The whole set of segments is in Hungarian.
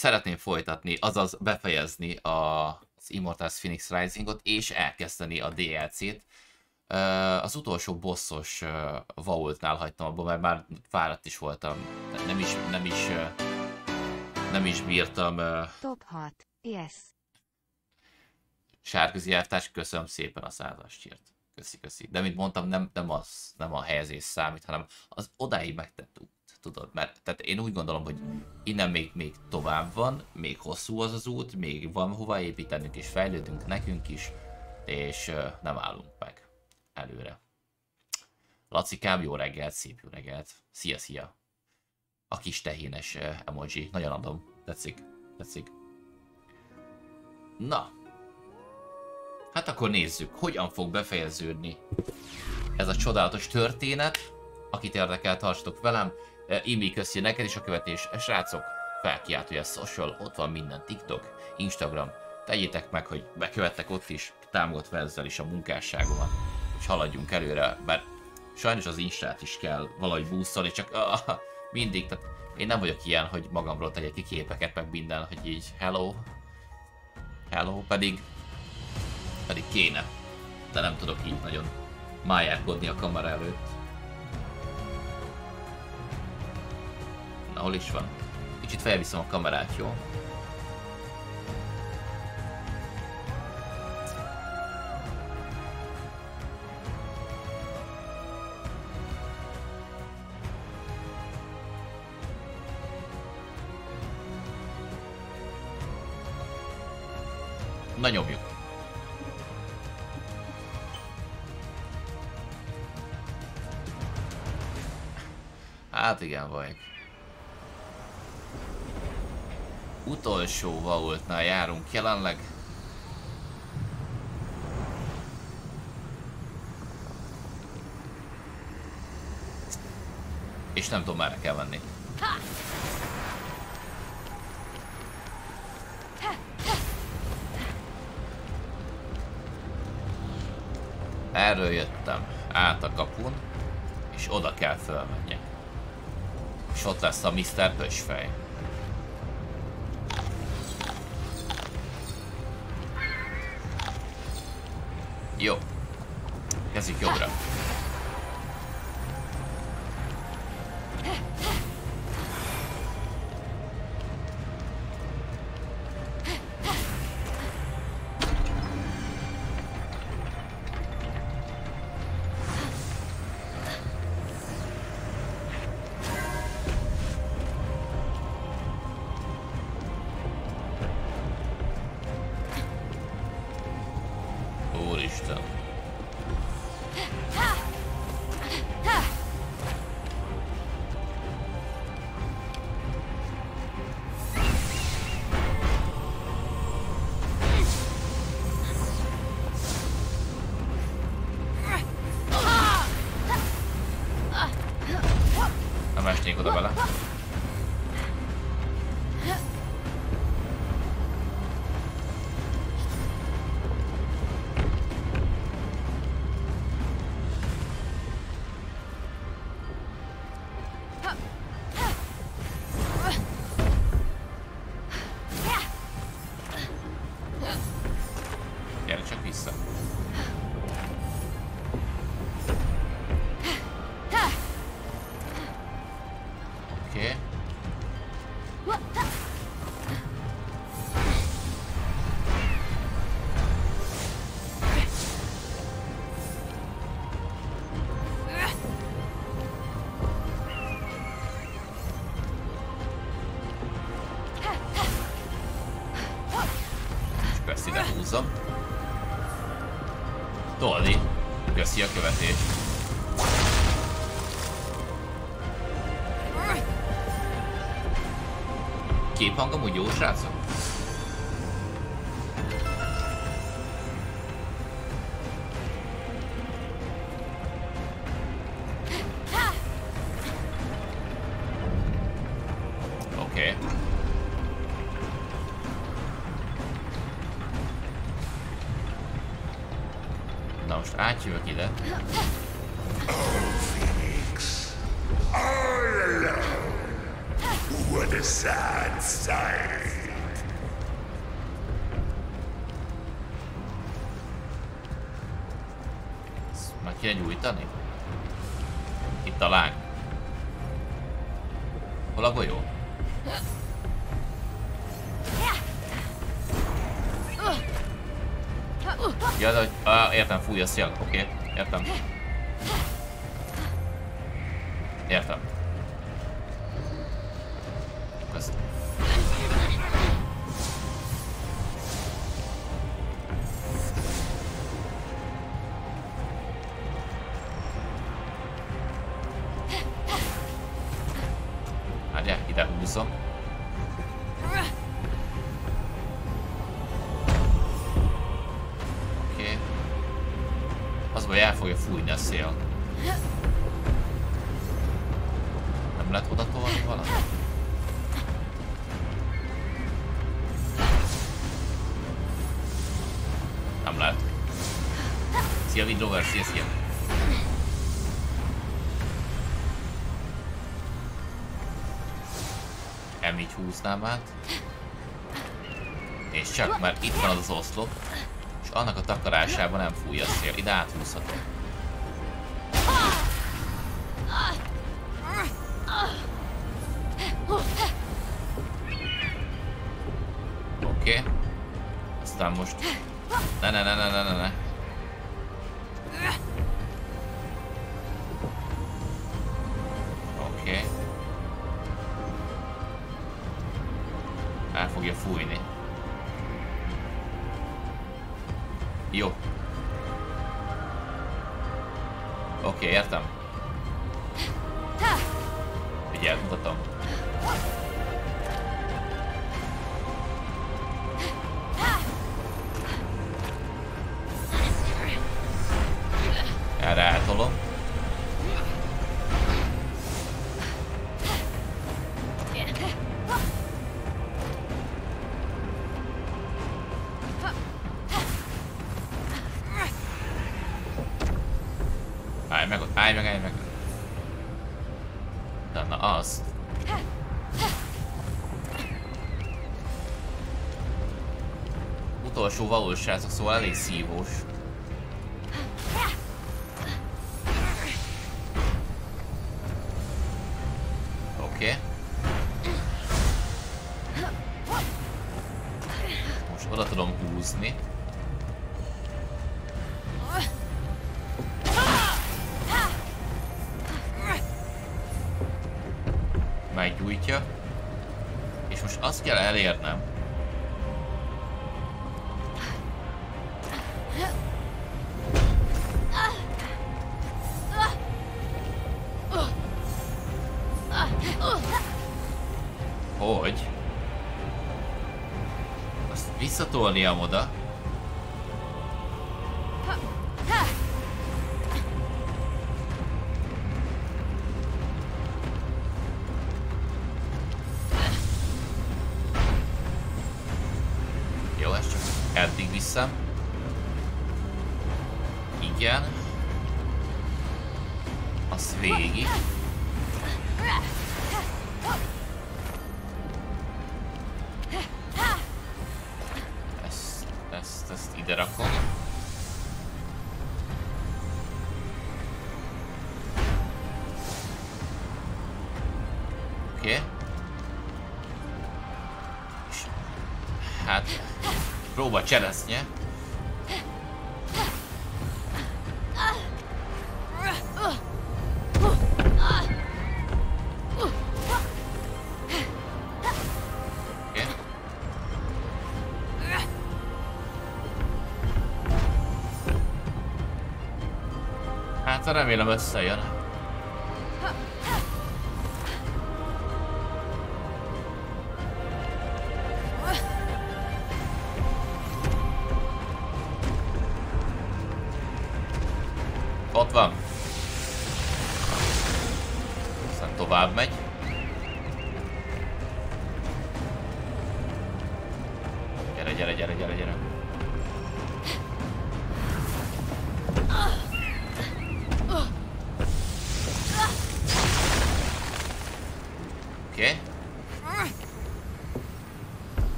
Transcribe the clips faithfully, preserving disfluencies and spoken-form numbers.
szeretném folytatni, azaz befejezni a, az Immortals Phoenix Risingot, és elkezdeni a dé el cét. Az utolsó bosszos vaultnál hagytam abba, mert már fáradt is voltam. Nem is, nem is, nem is bírtam. Top hat, yes. Sárközi elvtárs, köszönöm szépen a százas csírt. Köszi, köszi. De mint mondtam, nem, nem, az, nem a helyezés számít, hanem az odáig megtett út, tudod. Mert tehát én úgy gondolom, hogy innen még, még tovább van, még hosszú az az út, még van hova építenünk és fejlődünk nekünk is, és uh, nem állunk meg előre. Lacikám, jó reggelt, szép jó reggelt. Szia, szia. A kis tehénes uh, emoji, nagyon adom. Tetszik, tetszik. Na. Hát akkor nézzük, hogyan fog befejeződni ez a csodálatos történet. Akit érdekel, tartsatok velem. Imi, köszi neked is a követés. Srácok, felkiáltója social, ott van minden, TikTok, Instagram. Tegyétek meg, hogy bekövettek ott is, támogatva ezzel is a munkásságomat, és haladjunk előre, bár sajnos az Instát is kell valahogy boostolni, csak ah, mindig, tehát én nem vagyok ilyen, hogy magamról tegyek ki képeket, meg minden, hogy így hello, hello, pedig pedig kéne, de nem tudok így nagyon májárkodni a kamera előtt. Na, hol is van? Kicsit felviszem a kamerát, jó? Na, nyomjuk. Hát igen, vagy. Utolsó vaultnál járunk jelenleg. És nem tudom, merre kell menni. Erről jöttem, át a kapun, és oda kell fölmenjek. És ott lesz a miszter Pösfej. Jó. Kezdjük jobbra. Tolni. Köszi a követést. Képhangom úgy jó, srácok? Oké. Okay. Na most átjövök ide. Oh, Phoenix. All alone. What the sad side. Ezt meg kéne gyújtani? Itt a láng. Hol a golyó? Ja, de hogy... Ah, értem, fúj a szél. Oké, okay, értem. Értem. Köszönöm. Várjál, ide húzom. Oké. Az baj, el fogja fújni a szél. Nem lehet oda tolni valamit? Nem lehet. Szia, Windrover, szia, szia! em így húznám át. És csak, mert itt van az az oszlop, és annak a takarásában nem fúj a szél. Ide áthúzhatom. Oké. Okay. Aztán most... Ne, ne, ne, ne, ne, ne, ne. Oké. Okay. El fogja fújni. Jó. Oké, okay, értem. Figyelj, mutatom. Erre eltolom. Állj meg, állj meg, állj meg. Na, na azt. Utolsó valóság, szóval elég szívós. Oké. Okay. Most oda tudom húzni. Meggyújtja. És most azt kell elérnem. Hogy? Azt visszatolniam oda. Jó, ez csak eddig vissza. Igen. Az végig. Ezt, ezt, ezt ide rakom. Oké. Okay. Hát, próba cseresznye. Hát remélem összejön. Ott van. Aztán tovább megy. Gyere, gyere, gyere, gyere, gyere. Oké. Okay.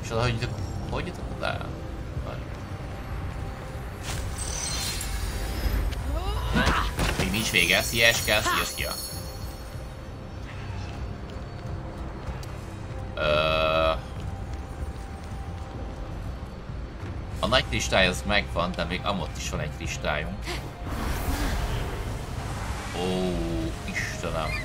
És oda, hogy hogy jutott oda? Még nincs vége, szia Eskel, szia, szia. Uh, a nagy kristály az megvan, de még amott is van egy kristályunk. Ó, Istenem.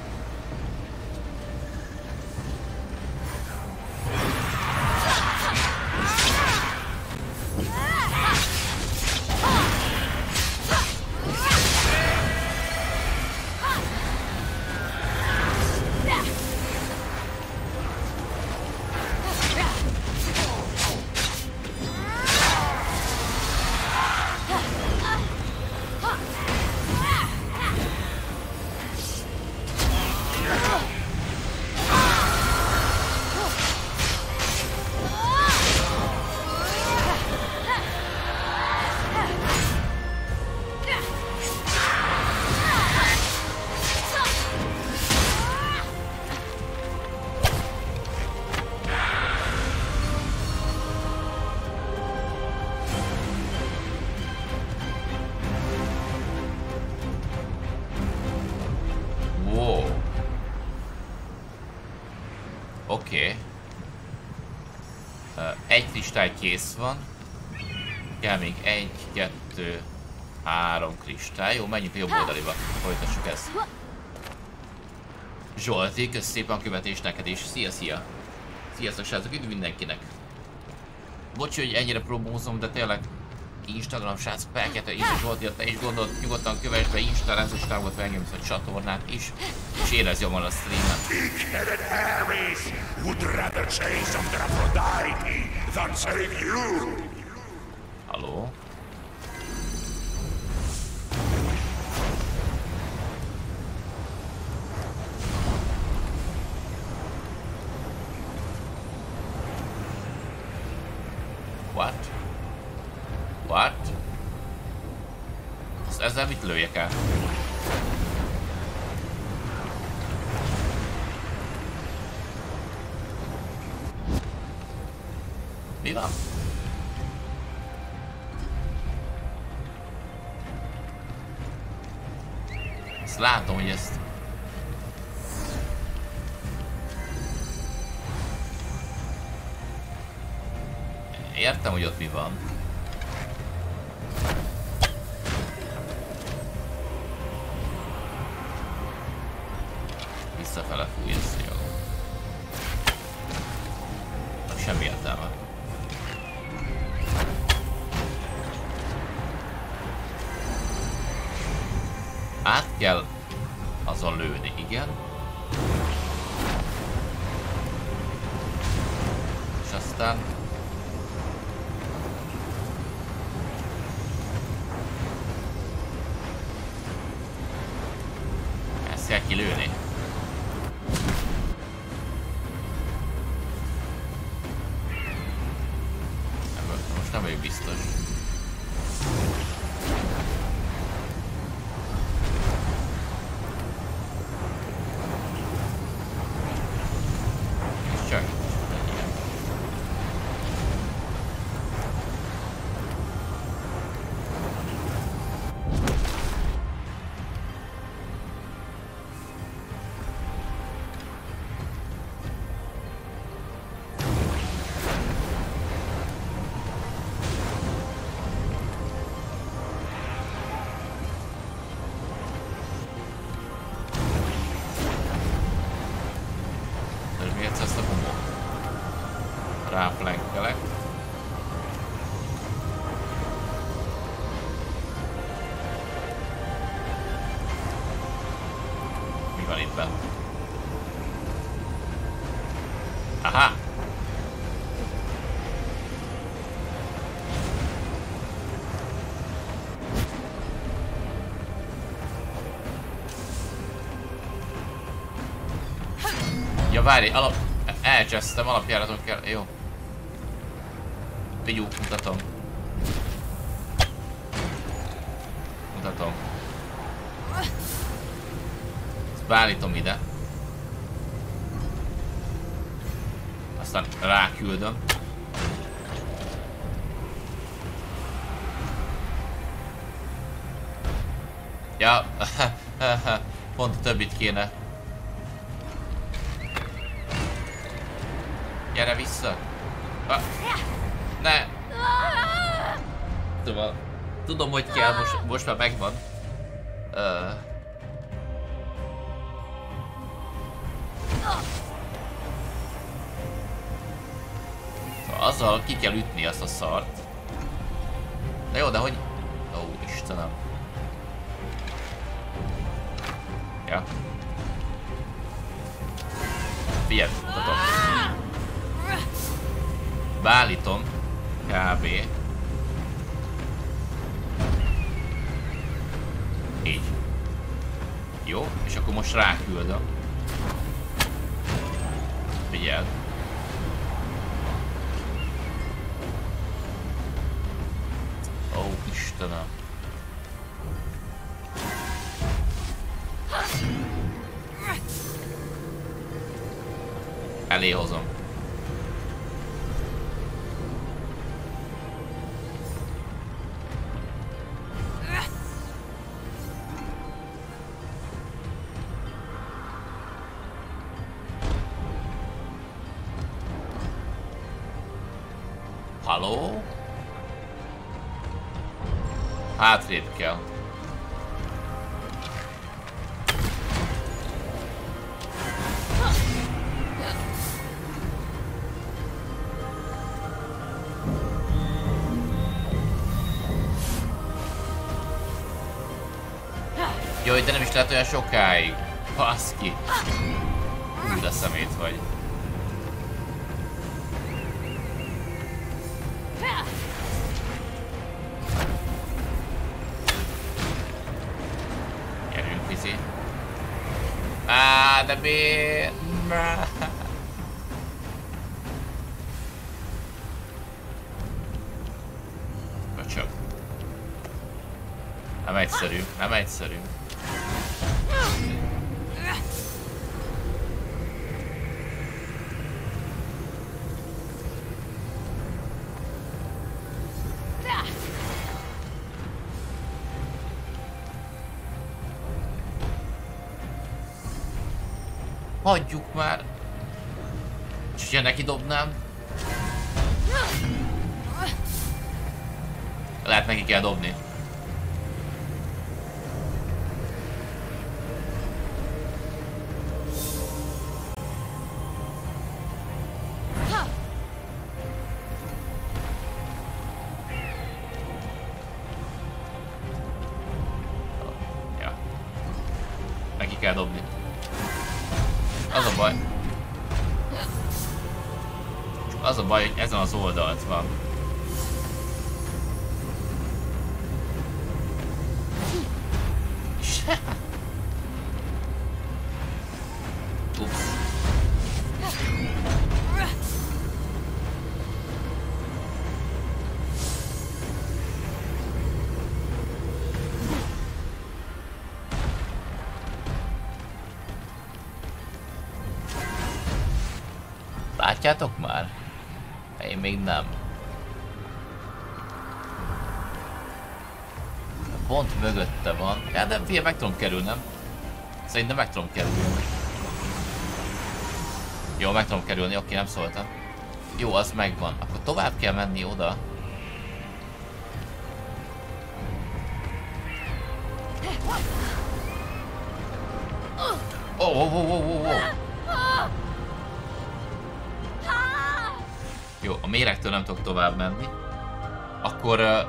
Oké. Okay. Uh, egy kristály kész van. Kell még egy, kettő, három kristály. Jó, menjünk a jobb oldaliba. Folytassuk ezt. Zsolti, kösz szépen a követés neked is. Szia, szia. Sziasztok srácok, üdv mindenkinek. Bocs, hogy ennyire promózom, de tényleg Instagram srácok, felkeltő Insta Zsolti, te is gondolt, nyugodtan kövess be Instára, és támogatva engem a csatornát is, és érezd jobban a streamet. Big-headed Ares would rather chase under Aphrodite than save you. Halló? What? What? Ezzel mit lőjek el? Mi van? Ezt látom, hogy ezt... Értem, hogy ott mi van. Visszafele fúj, ez jó. Semmi értelme. Át kell azon lőni, igen. És aztán... Ezt kell kilőni. Most nem vagyok biztos. Ráflankelek. Mi van itt bent? Aha! Ja, várj, alap... Elcsesztem, alapjáraton kell... Jó. Vigyú, mutatom. Mutatom. Ezt beállítom ide. Aztán ráküldöm. Ja, pont a többit kéne. Gyere vissza! Ah, ne! Szóval, tudom, hogy kell, most, most már megvan. Uh. Szóval azzal ki kell ütni azt a szart. De jó, de hogy... Ó, Istenem. Ja. Figyelj, mutatom. Beállítom. Kb. Így. Jó, és akkor most ráküldöm. Figyeld. Ó, Istenem. Elé hozom. Halló? Hátrébb kell. Jaj, de nem is lehet olyan sokáig. Baszki. Hú, de szemét vagy. Gyerünk, Vizi. Á, de miért? Csak. Nem egyszerű, nem egyszerű. Hagyjuk már! És ugye neki dobnám? Lehet neki kell dobni. Ja. Neki kell dobni. Az a baj. Az a baj, hogy ezen az oldalt van. Ups. Látjátok már? Én még nem. Pont mögötte van. Ja, de figyelj, meg tudom kerülni, nem? Szerintem meg tudom kerülni. Jó, meg tudom kerülni, oké, nem szóltam. Jó, az megvan. Akkor tovább kell menni oda. Ó, ó, ó, ó, ó, ó. Jó, a méregtől nem tudok tovább menni. Akkor... Uh,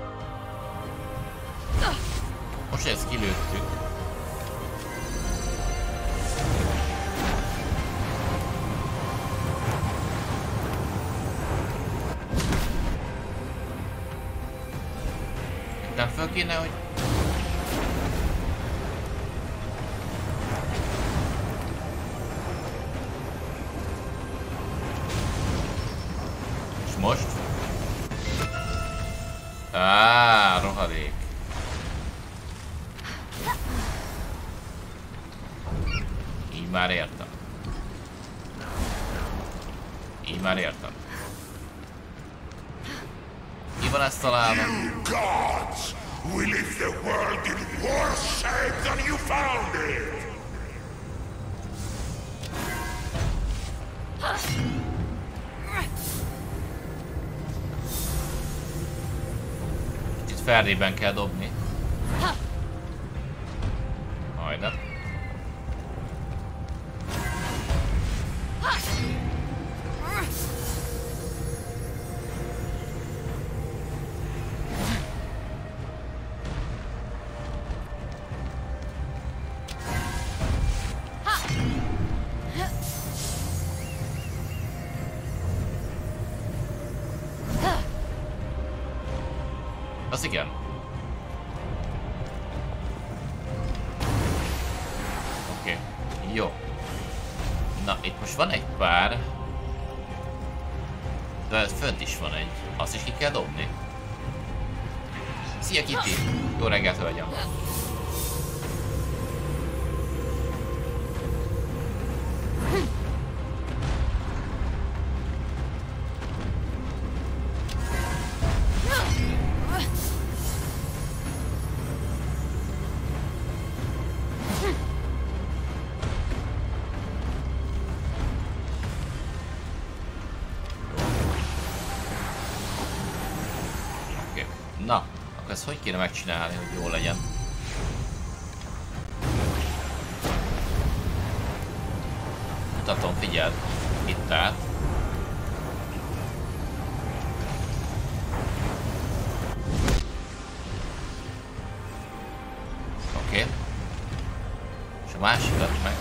most ezt kilőttük. Nem föl kéne, hogy... Most? Á, rohadék. Így már értem. Így már értem. Ki van ezt találva? You gods will leave the world in worse shape. escape than you found it! Kicsit felrében kell dobni. Majdnem. Az igen. Oké. Okay. Jó. Na, itt most van egy pár. De fönt is van egy. Azt is ki kell dobni. Szia, Kitty! Jó reggelt, hölgyem! Na, akkor ezt hogy kéne megcsinálni, hogy jó legyen? Mutatom, figyeld. Itt át. Oké. Okay. És a másikat meg.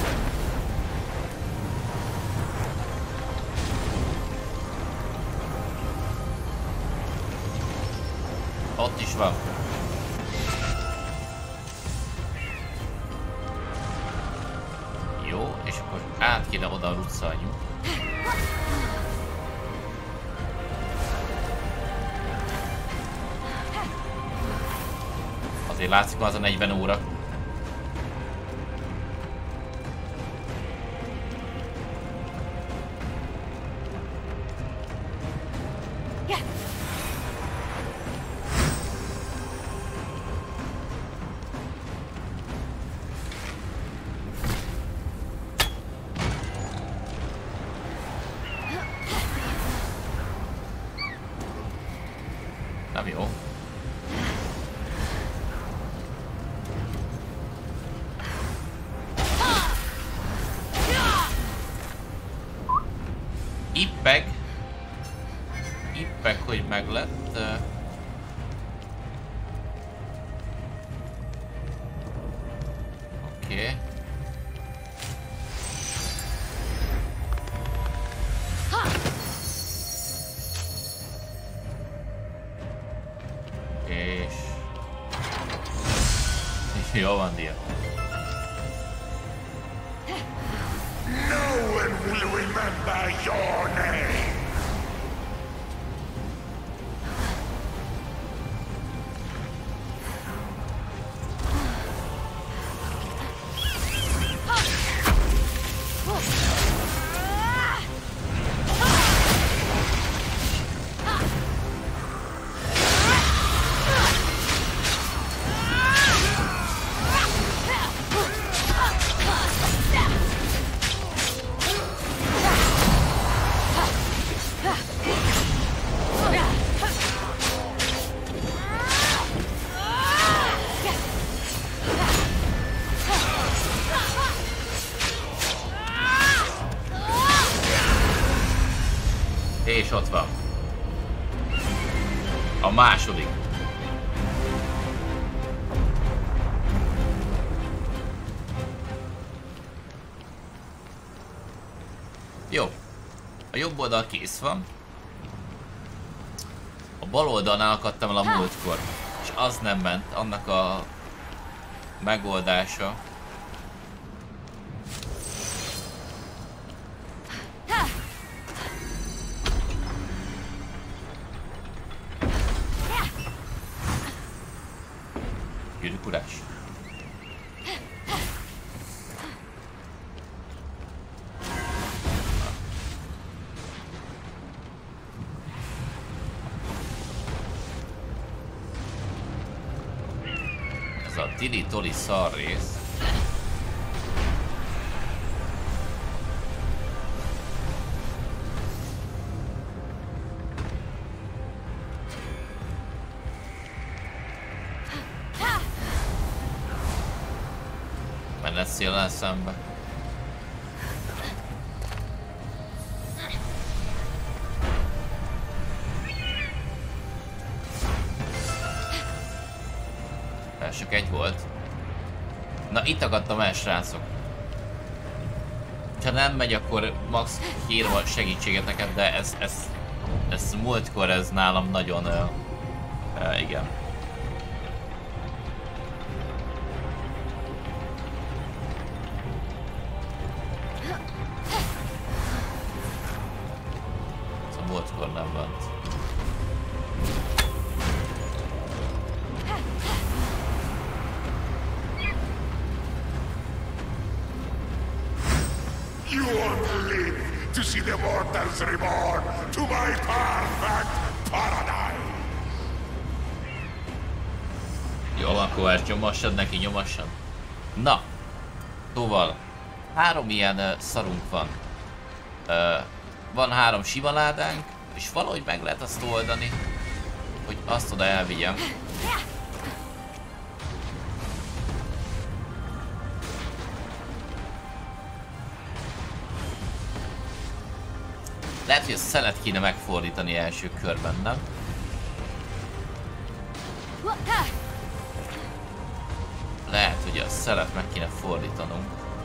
Ott is van. Jó, és akkor át kéne oda ruccolni. Azért látszik az a negyven óra. Nem jó. Ippeg. Ippeg, hogy meglett. Oké. Okay. Jó van, Dia. No one will remember your name! És ott van. A második. Jó. A jobb oldal kész van. A bal oldalnál akadtam el a múltkor. És az nem ment. Annak a megoldása. Gyűrűkurás. Ez a tili-toli szarrész. Menne szélen szembe. Csak egy volt. Na itt akadtam el, srácok. Ha nem megy, akkor max kérem a segítséget neked, de ez, ez, ez múltkor ez nálam nagyon... Uh, uh, igen. Ez a múltkor nem van. You won't live to see the mortals reborn to my perfect paradise! Jó van, Kovács, nyomassad neki, nyomassad. Na, szóval három ilyen uh, szarunk van. Uh, van három sima ládánk, és valahogy meg lehet azt oldani, hogy azt oda elvigyem. Lehet, hogy a szelet kéne megfordítani első körben, nem? Lehet, hogy a szelet meg kéne fordítanunk.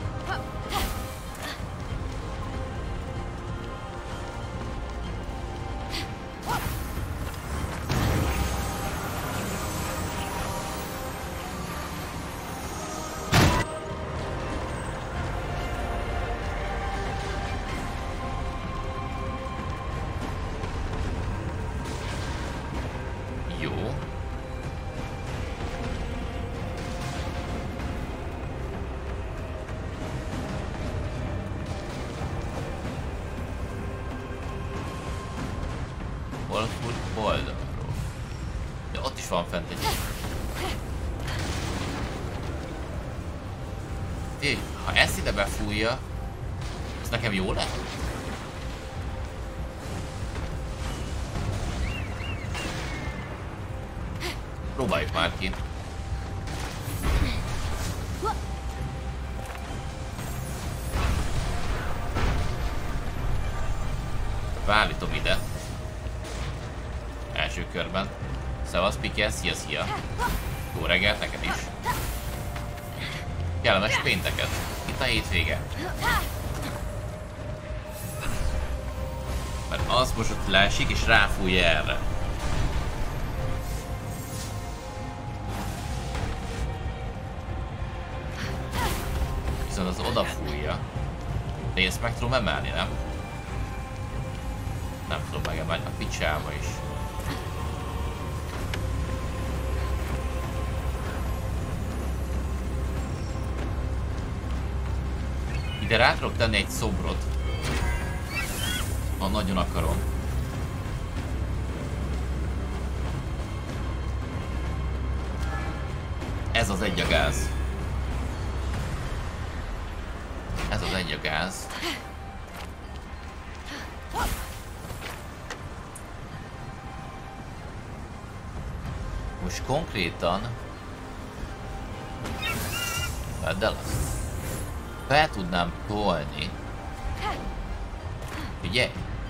Ha ezt ide befújja, ez nekem jó lehet? Próbáljuk már ki. Beállítom ide. Első körben. Szevasz, Pike, szia, szia. Jó reggelt neked is. Kellemes pénteket. Itt a hétvége. Mert az most ott leesik és ráfújja erre. Viszont az odafújja. De én ezt meg tudom emelni, nem? Nem tudom megemelni a picsába is. Ide rá tudok tenni egy szobrot. Ha nagyon akarom. Ez az egy a gáz. Ez az egy a gáz. Most konkrétan... Vedd el azt. Fel tudnám tolni. Figyelj!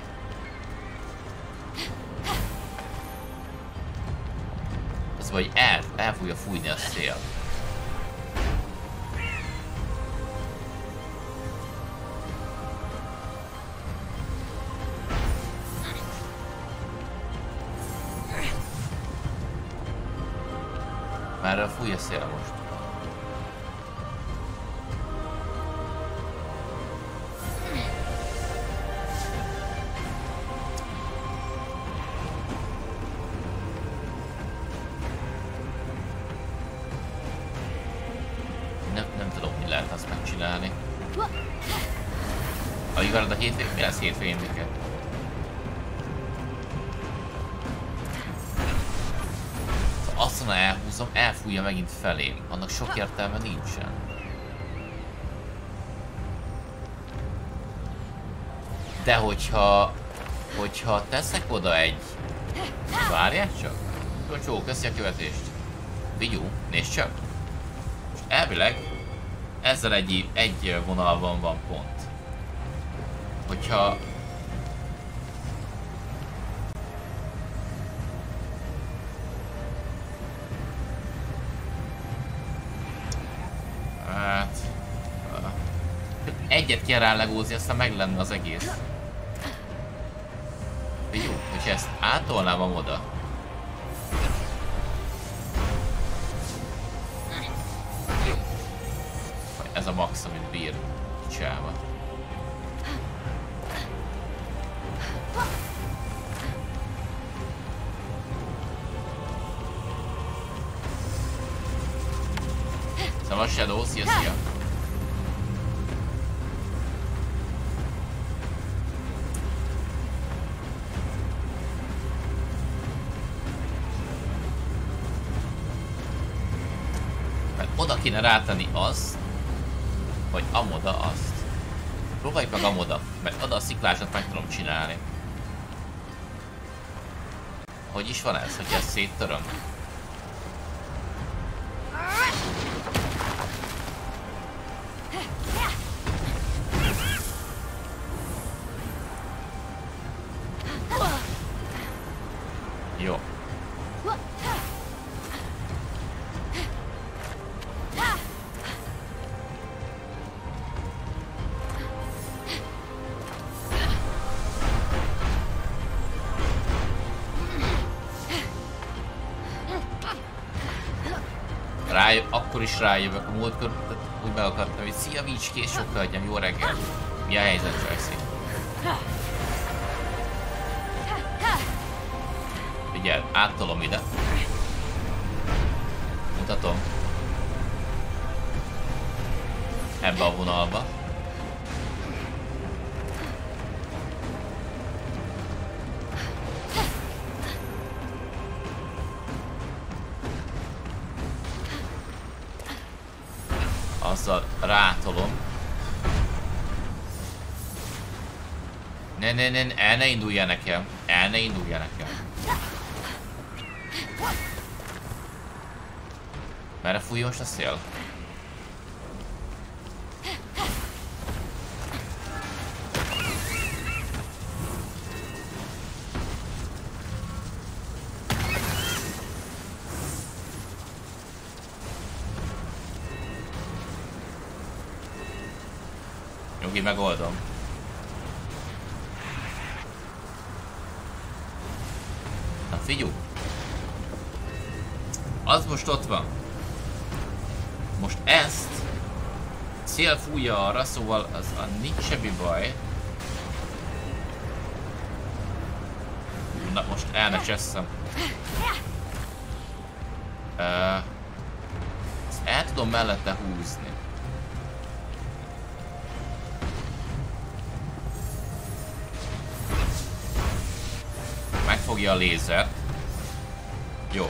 Ez vagy el, el fogja fújni a szél. Merre fúj a szél most? A hétvég, mi lesz hétvégén minket? Azt mondja, elhúz elhúzom, elfújja megint felém. Annak sok értelme nincsen. De hogyha... Hogyha teszek oda egy... Várjál csak? Jó, köszi a követést. Vigyú, nézd csak. És elvileg ezzel egy, egy vonalban van pont. Hogyha... Hát... Egyet kell rálegózni, aztán meg lenne az egész. Jó, hogyha ezt átolnám oda. Ez a max, amit bír csáva. Szóval Shadow, szia, szia! Mert oda kéne rátenni azt, vagy amoda azt. Próbáljuk meg amoda, mert oda a sziklásat meg tudom csinálni. Hogy is van ez, hogy ezt széttöröm? Jó. Rájö, akkor is rájövök, a múltkor úgy meg akartam, hogy szia Vicskés, sokkal adjam, jó reggel. Mi a helyzet, Tracy? Figyelj, áttolom ide. Mutatom. Ebbe a vonalba. Azzal rátolom. Ne, ne, ne, el ne indulja nekem. El ne indulja nekem. Merre fújj most a szél? Nyugi, megoldom. Na figyelj! Az most ott van. Most ezt szél fújja arra, szóval az a nincs semmi baj. Na most el ne cseszem. Uh, ezt el tudom mellette húzni. Megfogja a lézert. Jó.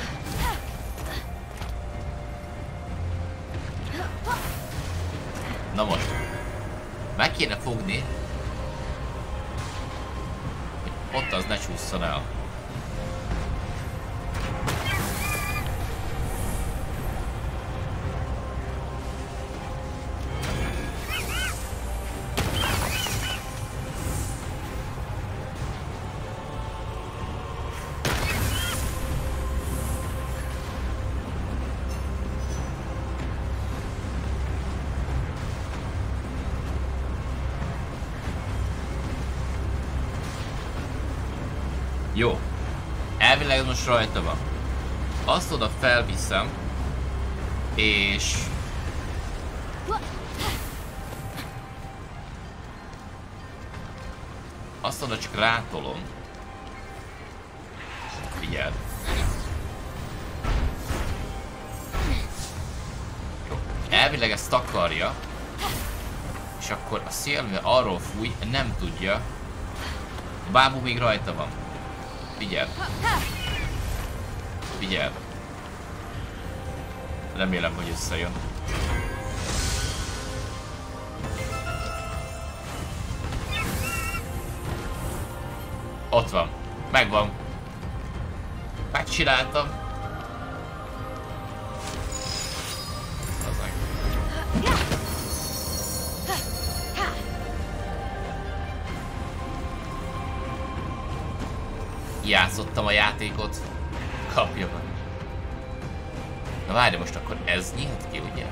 Na most. Meg kéne fogni, hogy ott az ne csússzon el. Jó. Elvileg most rajta van. Azt oda felviszem. És... Azt oda csak rátolom. Figyeld. Jó. Elvileg ezt takarja. És akkor a szél, mivel arról fúj, nem tudja. A bábú még rajta van. Figyeld. Figyeld. Remélem, hogy összejön. Ott van. Megvan. Megcsináltam. Az meg. Játszottam a játékot. Kapja meg. Na várj, most akkor ez nyílt ki, ugye?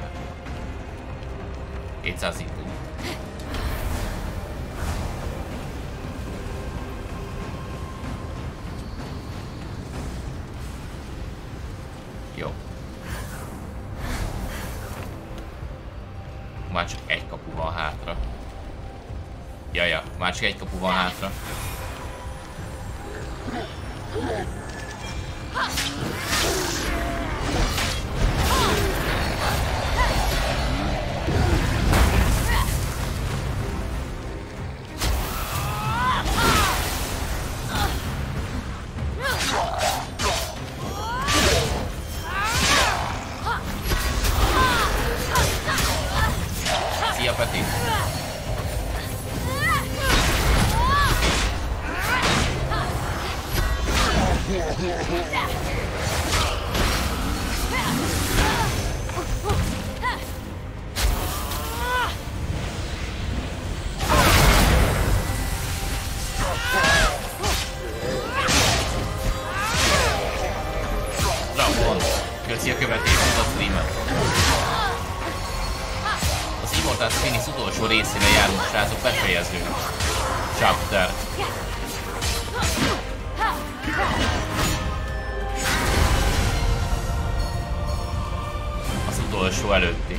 hétszáz I Q. Jó. Már csak egy kapu van hátra. Jaja, már csak egy kapu van hátra. Szia, Peti! Dragon, köszi a követést a streamet. Az Immortal Phoenix utolsó részére járunk, srácok, befejező chapter. Az utolsó előtti.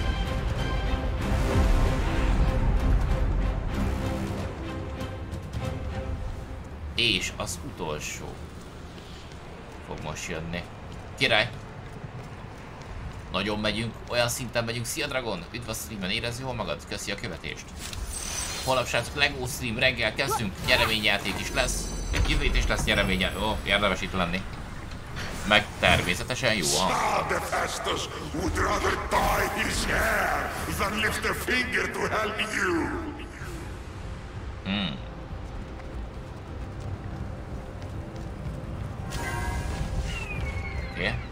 És az utolsó fog most jönni. Király! Nagyon megyünk, olyan szinten megyünk. Szia Dragon! Üdv a streamen, érezd jól magad? Köszi a követést. Holnap srácok, Lego stream, reggel kezdünk, nyereményjáték is lesz. Egy jövő is lesz nyereményjáték. Ó, érdemes itt lenni. Meg természetesen jó a hang. Hephaestus would rather dye his hair than lift a finger to help you. Hmm. Oké. Okay.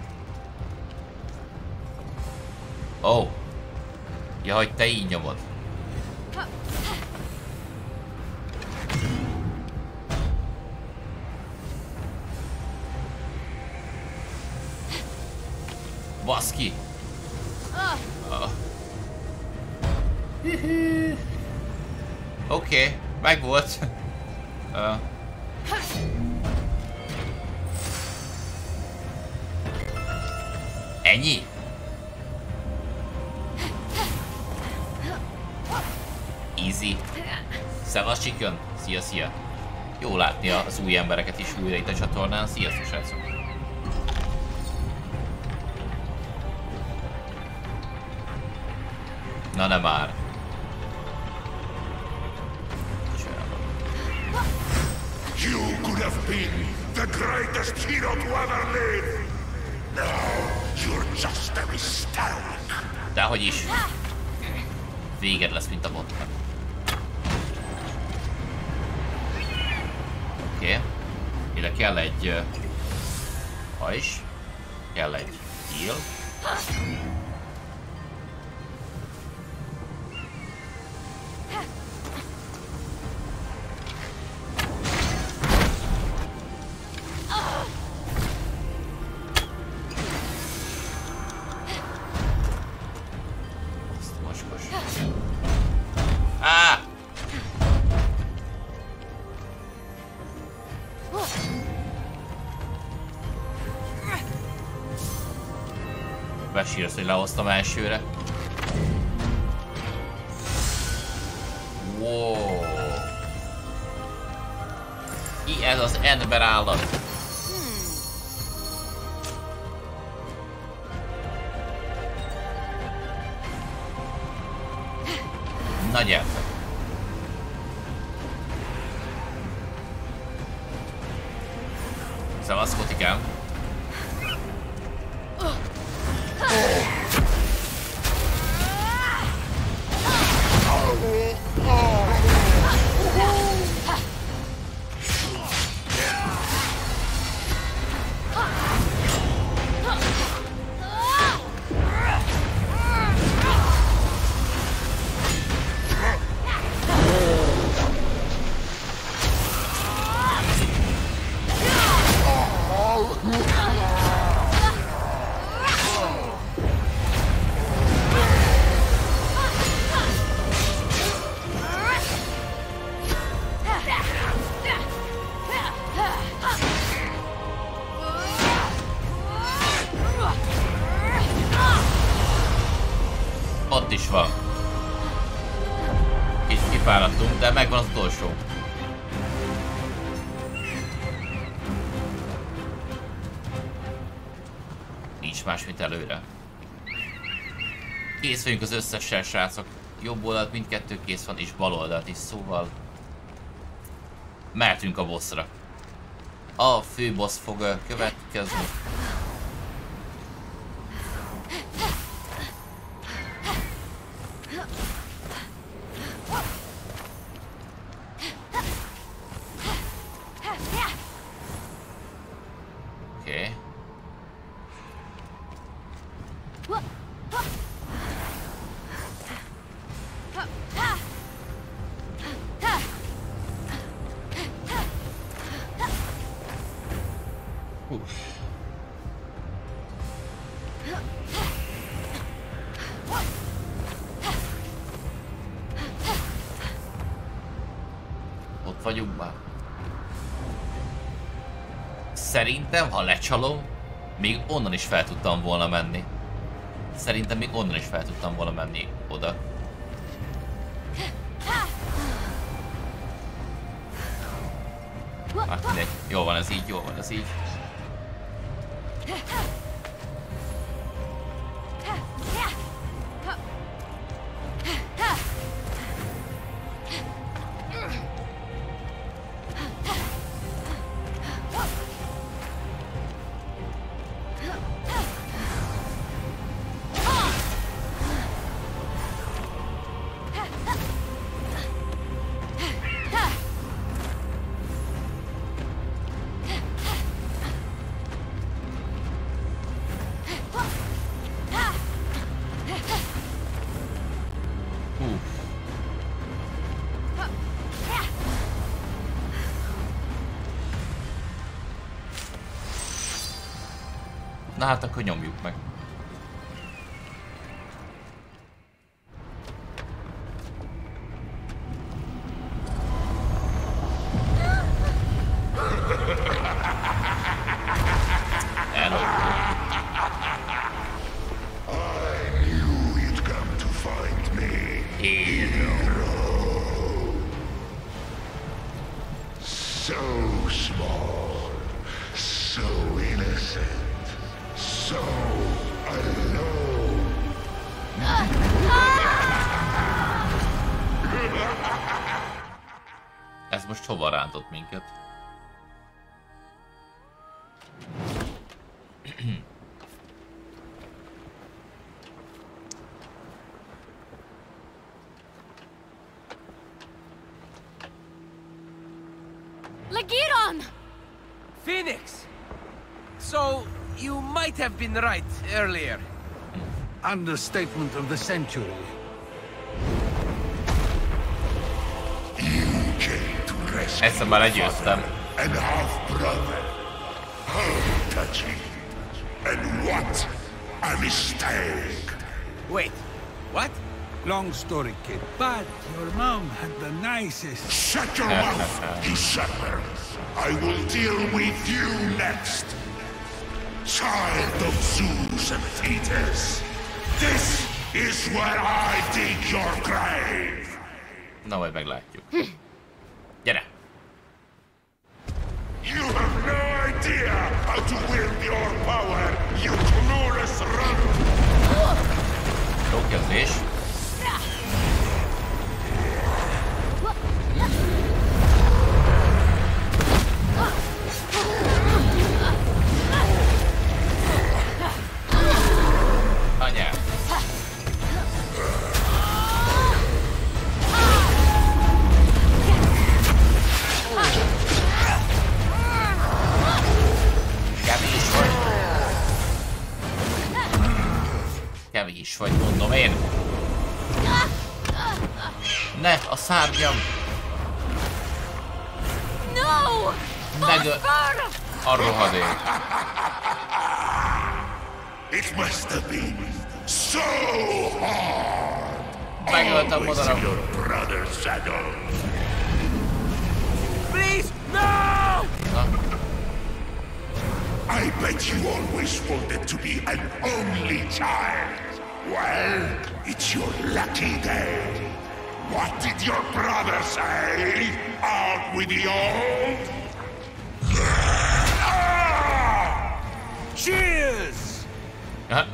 Ó. Oh. Ja, hogy te így nyomod. Baszki! Oh. Oké, okay, meg volt. Uh. Ennyi? Easy. Szevasz Chicken! Szia, szia! Jó látni az új embereket is újra itt a csatornán. Sziasztok, srácok! Na nem már. You could have been the greatest hero to ever live. Now you're just a mistake. Dehogy is. Véged lesz, mint a botnak. Oké. Okay. Ide kell egy uh, hajs. Kell egy heal. Besírsz, hogy lehoztam elsőre. Wow. Ki ez az ember állat? Na gyertek. Szevasz, kotikám. is van. Kicsit kifáradtunk, de megvan az utolsó. Nincs más, mint előre. Kész vagyunk az összessel, srácok. Jobb oldalt mindkettő kész van, és bal oldalt is, szóval... mehetünk a bossra. A fő boss fog következni. Oké. Ott vagyunk már. Szerintem, ha lecsalom, még onnan is fel tudtam volna menni. Szerintem még onnan is fel tudtam volna menni oda. Hát mindegy. Jól van ez így, jól van ez így. Na hát akkor nyomjuk meg. Ez most hova rántott minket? Lagiron! Phoenix! So, you might have been right earlier. Understatement of the century. Egyszer már legyőztem. And half brother. How touching. And what a mistake. Wait, what? Long story, kid. But your mom had the nicest... Shut your mouth, you sucker. I will deal with you next. Child of Zeus and Thetis. This is where I dig your grave. Na, majd meglátjuk. Gyere! You have no idea how to wield your power, you glorious runt! Jó kezdés. Anyám! Kevés vagy. Kevés vagy, mondom én. Ne, a szárnyam. No! Megöl... A rohadék. It must have been so hard. Megöltem Always madaram. in your brother's shadow. Please, no! Na. I bet you always wanted to be an only child. Well, it's your lucky day. What did your brother say? Out with the old? Cheers! Uh,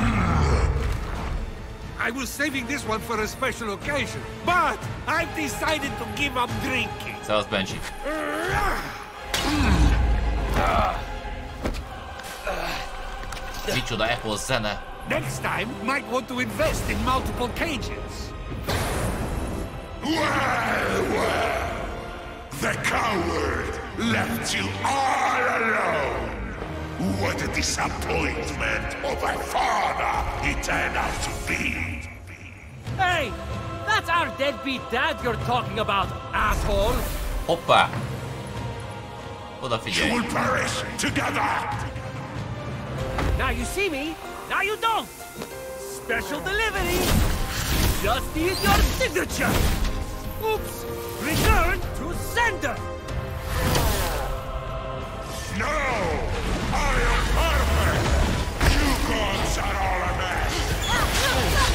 I was saving this one for a special occasion, but I've decided to give up drinking. Szevasz, Benji. Micsoda Apple zene. Next time, might want to invest in multiple cages. Well, well. The coward left you all alone. What a disappointment of a father he turned out to be. Hey! That's our deadbeat dad you're talking about, asshole! Hoppá! You Odafigyelj! will perish together. Now you see me, now you don't! Special delivery! Just need your signature! Oops! Return to sender! No! I am perfect! You gods are all a mess!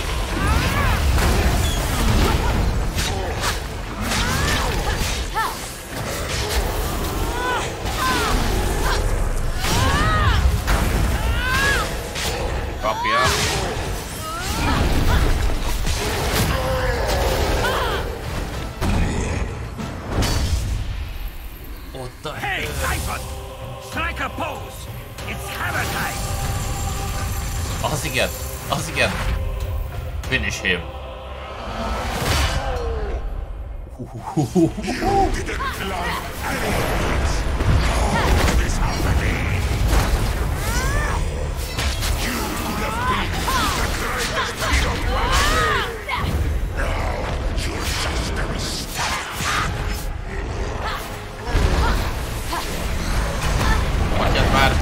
Kapja! Ott a... Hey, Typhon! Strike a pose! It's hammer time! Az igen! Az igen! Finish him! You didn't plan any of this! All of this happening! You could have been the greatest hero of my life! Now, you're just a mistake! Mondjad már!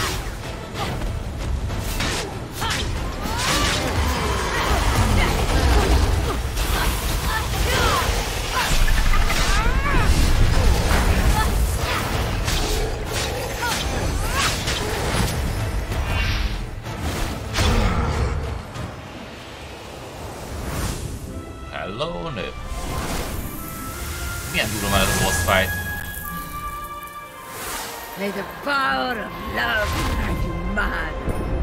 Hello, nő! Milyen durva már ez a boss fight? May the power of love drive you mad.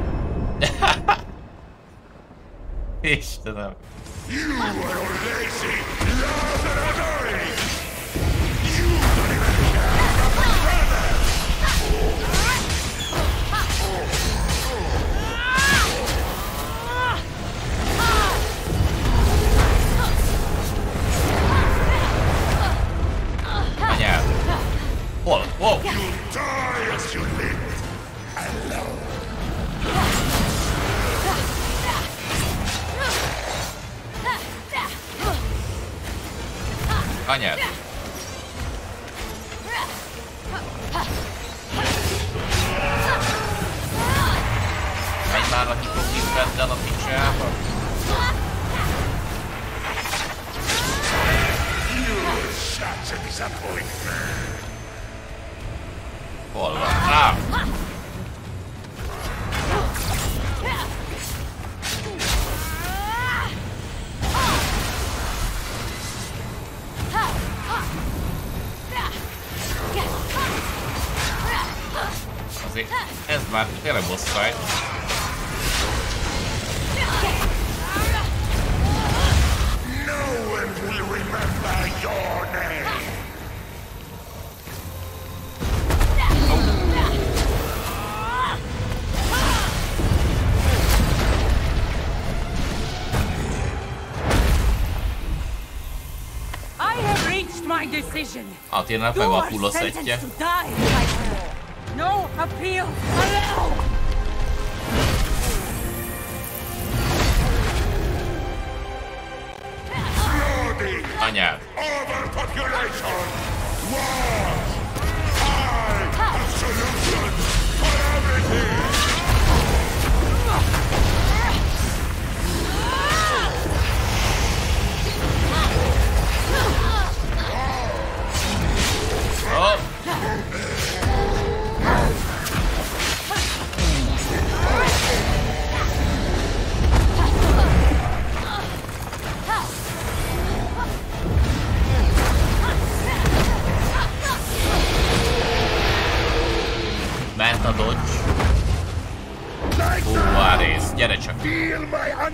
Istenem! You were lazy, loud and annoying! You don't even care about my brothers! Anyád! Hol? Wow! You'll die as you live, alone. Anyád! Menj már a hipokripeddel a picsába! You're such a disappointment. Hol van? Á! Azért ez már tényleg boss fight. No one will remember your name. I have reached my decision. Ah, tényleg meg van full szettje. To die, Typhon. No appeal allowed. Anyád! Overpopulation! Wars! I have solutions for everything! Oh!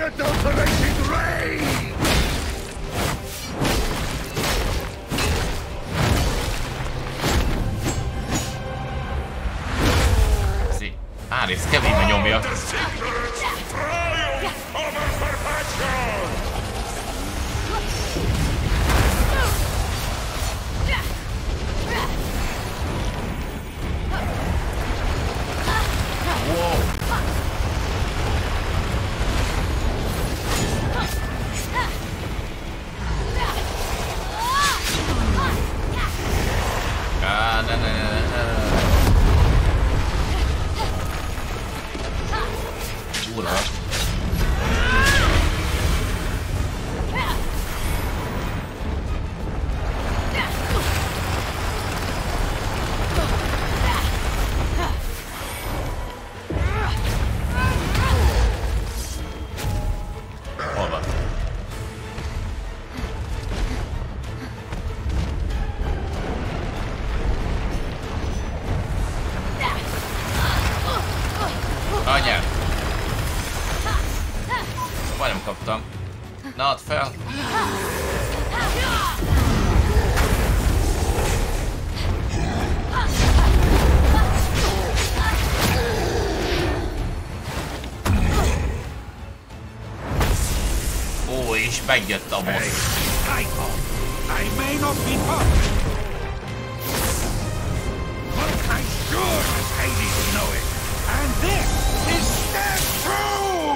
unadulterated rage! Sì. Ares keményben nyomja. The secrets triumph over perfection! Ah, ne, ne, ne, ne, ne. Ura. Hol van? Anyám! Majdnem kaptam. Na, add fel! Ó, és megjött a boss. Typhon, I may not be perfect, but I'm sure as Hades know it. And this is step two!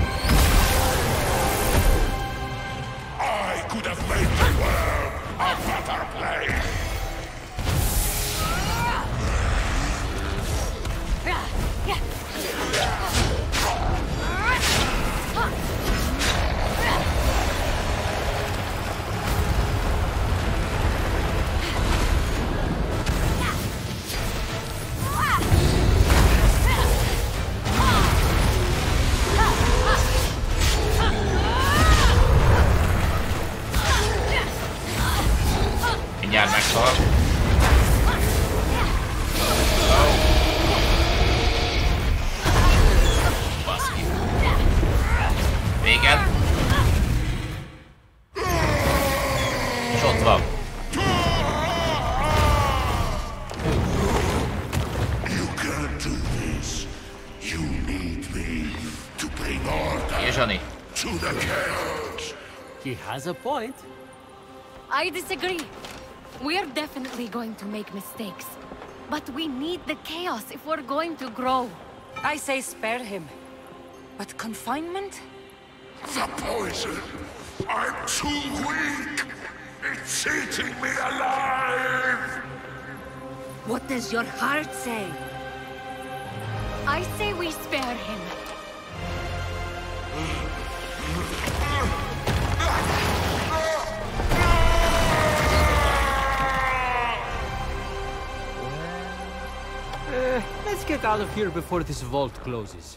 I could have made the world a better place! Mindjárt meghal. Baszki. Véged. És ott van. You can't do this. You need me to bring order És Zsani. to the chaos. He has a point. I disagree. We're definitely going to make mistakes. But we need the chaos if we're going to grow. I say spare him. But confinement? The poison. I'm too weak. It's eating me alive. What does your heart say? I say we spare him. Uh, let's get out of here before this vault closes.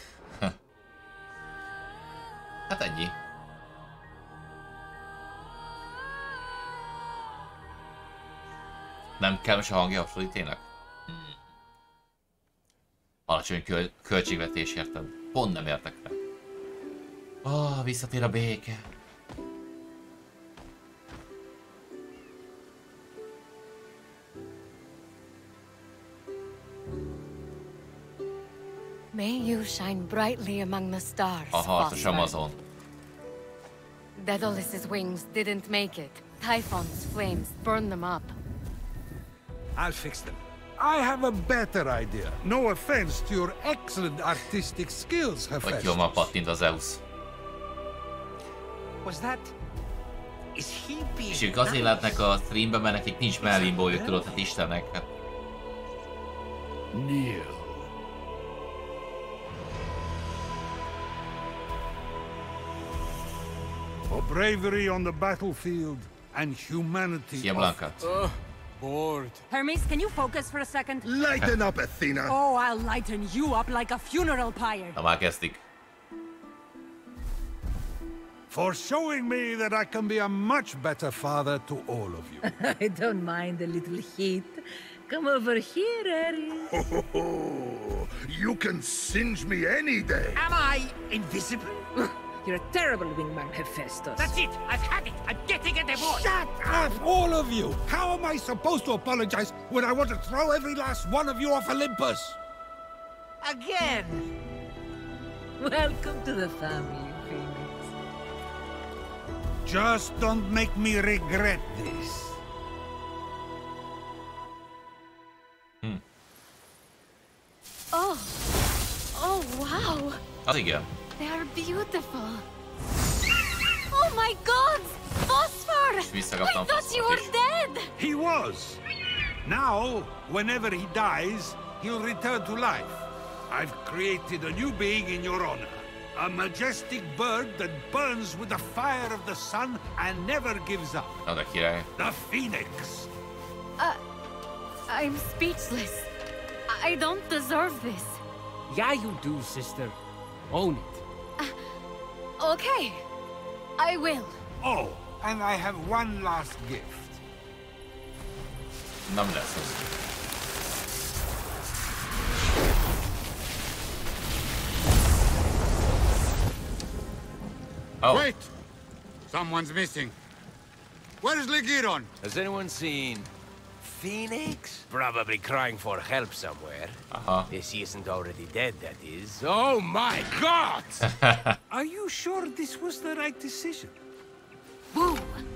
Hát ennyi. Nem kellemes a hangja a Frolitének? Alacsony köl költségvetés, érted? Pont nem értek rá. Ah, visszatér a béke. May you shine brightly among the stars, A harcos Phosphor. Amazon. Daedalus's wings didn't make it. Typhon's flames burned them up. I'll fix them. I have a better idea. No offense to your excellent artistic skills, Hogy Hephaestus. jól már pattint az Zeus. Was that... Is he being És ők azért lehetnek a streamben, mert nekik nincs mellimbójuk, tudod, hát Istennek. Hát. Kneel. For bravery on the battlefield and humanity. Szia, Blankat. Bored. Hermes, can you focus for a second? Lighten up, Athena. Oh, I'll lighten you up like a funeral pyre. Na már kezdik. For showing me that I can be a much better father to all of you. I don't mind a little heat. Come over here, Ares. Ho, ho, ho. You can singe me any day. Am I invisible? You're a terrible wingman, Hephaestus. That's it! I've had it! I'm getting a divorce! Shut up, all of you! How am I supposed to apologize when I want to throw every last one of you off Olympus? Again! Welcome to the family, Phoenix. Just don't make me regret this. Hmm. Oh. Oh, wow. Az igen. They are beautiful. Oh my god! Phosphor! I thought you were dead! He was. Now, whenever he dies, he'll return to life. I've created a new being in your honor. A majestic bird that burns with the fire of the sun and never gives up. Na de király. The Phoenix. Uh, I'm speechless. I don't deserve this. Yeah, you do, sister. Own it. Uh, okay. I will. Oh, and I have one last gift. Nem lesz az. Oh. Wait! Someone's missing. Where's Ligiron? Has anyone seen Phoenix? Probably crying for help somewhere. Uh-huh. If he isn't already dead, that is. Oh my god! Are you sure this was the right decision? Boo!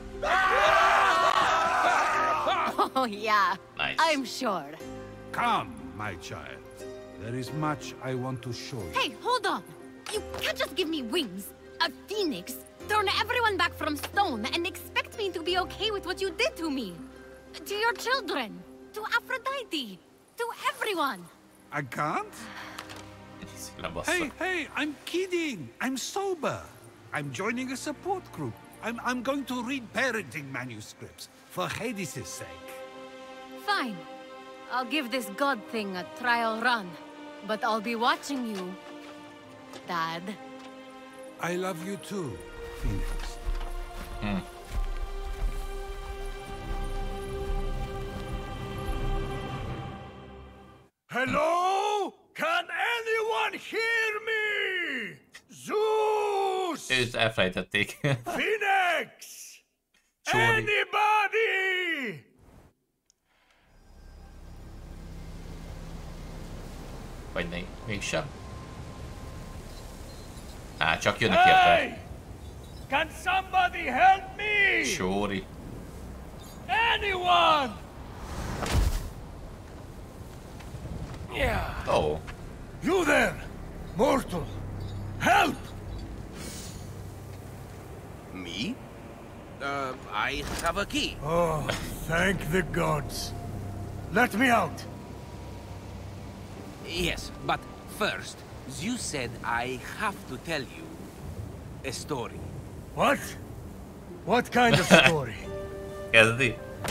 Oh, yeah. Nice. I'm sure. Come, my child. There is much I want to show you. Hey, hold on. You can't just give me wings. A phoenix, turn everyone back from stone, and expect me to be okay with what you did to me. To your children. To Aphrodite. To everyone. I can't? Hey, hey, I'm kidding. I'm sober. I'm joining a support group. I'm, I'm going to read parenting manuscripts for Hades' sake. Fine. I'll give this god thing a trial run. But I'll be watching you, Dad. I love you too, Phoenix. Hmm. Hello? Can anyone hear me? Zeus! Őt elfelejtették. Phoenix! Anybody! Vagy né, mégsem? Á, csak jönnek érte. Hey! Can somebody help me? Sóri. Anyone! Yeah. Oh. You there, mortal! Help! Me? Uh, I have a key. Oh, thank the gods. Let me out. Yes, but first, Zeus said I have to tell you a story. What? What kind of story? Kezdi.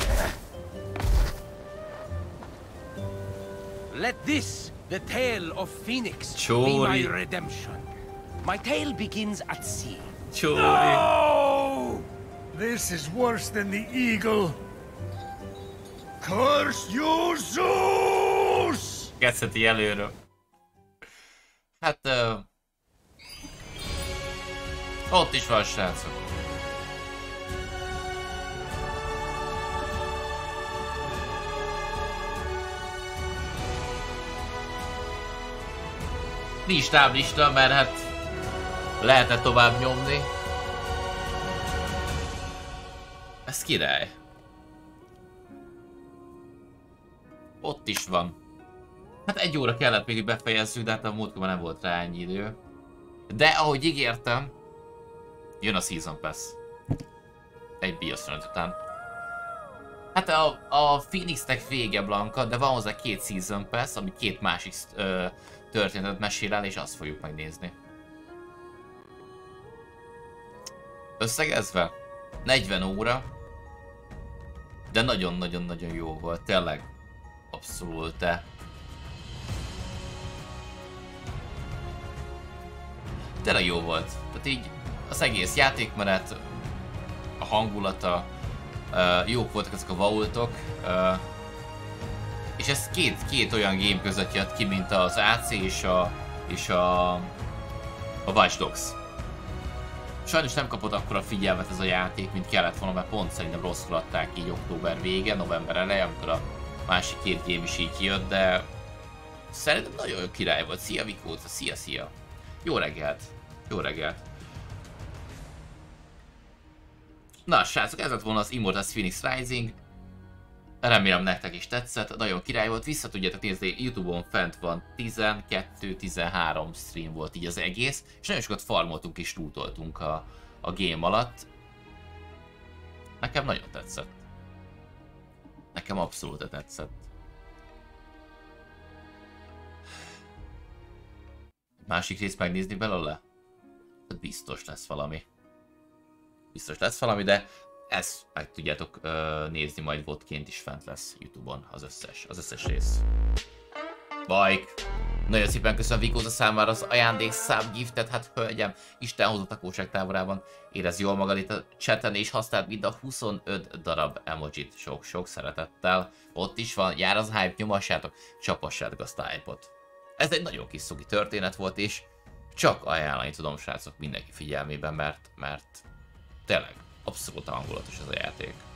Let this, the tale of Phoenix, Chori. be my redemption. My tale begins at sea. Chori. No! This is worse than the eagle. Curse you, Zeus! Kezdheti előről. Hát... Uh, ott is van, srácok. Nincs táblista, mert hát lehetne tovább nyomni. Ez király. Ott is van. Hát egy óra kellett még, hogy befejezzük, de hát a múltkor nem volt rá ennyi idő. De ahogy ígértem, jön a Season Pass. Egy bioszünet után. Hát a, a Phoenixnek vége, Blanka, de van hozzá két Season Pass, ami két másik ö, történetet mesél el, és azt fogjuk megnézni. Összegezve negyven óra, de nagyon-nagyon-nagyon jó volt, tényleg. Abszolút, de... Tényleg jó volt. Tehát így az egész játékmenet, a hangulata, uh, jók voltak ezek a vaultok, uh, és ez két, két olyan game között jött ki, mint az á cé és a, és a, a Watch Dogs. Sajnos nem kapott akkora figyelmet ez a játék, mint kellett volna, mert pont szerintem rosszul adták így október vége, november eleje, amikor a másik két game is így kijött, de szerintem nagyon jó király volt. Szia Vikóca, szia, szia! Jó reggelt! Jó reggelt! Na srácok, ez lett volna az Immortals Phoenix Rising. Remélem nektek is tetszett, nagyon király volt, vissza tudjátok nézni, YouTube-on fent van tizenkettő tizenhárom stream volt így az egész, és nagyon sokat farmoltunk és lootoltunk a, a game alatt. Nekem nagyon tetszett. Nekem abszolút tetszett. Másik részt megnézni belőle? Biztos lesz valami. Biztos lesz valami, de ezt meg tudjátok uh, nézni, majd vodként is fent lesz YouTube-on az összes, az összes rész. Bajk! Nagyon szépen köszönöm Vikóza számára az ajándék subgiftet, hát hölgyem, Isten hozott a kóság táborában. Érezd jól magad itt a chaten, és használd mind a huszonöt darab emojit. Sok-sok szeretettel. Ott is van, jár az hype, nyomassátok, csapassátok azt a hype-ot. Ez egy nagyon kis szugi történet volt, és csak ajánlani tudom, srácok, mindenki figyelmében, mert, mert tényleg abszolút hangulatos ez a játék.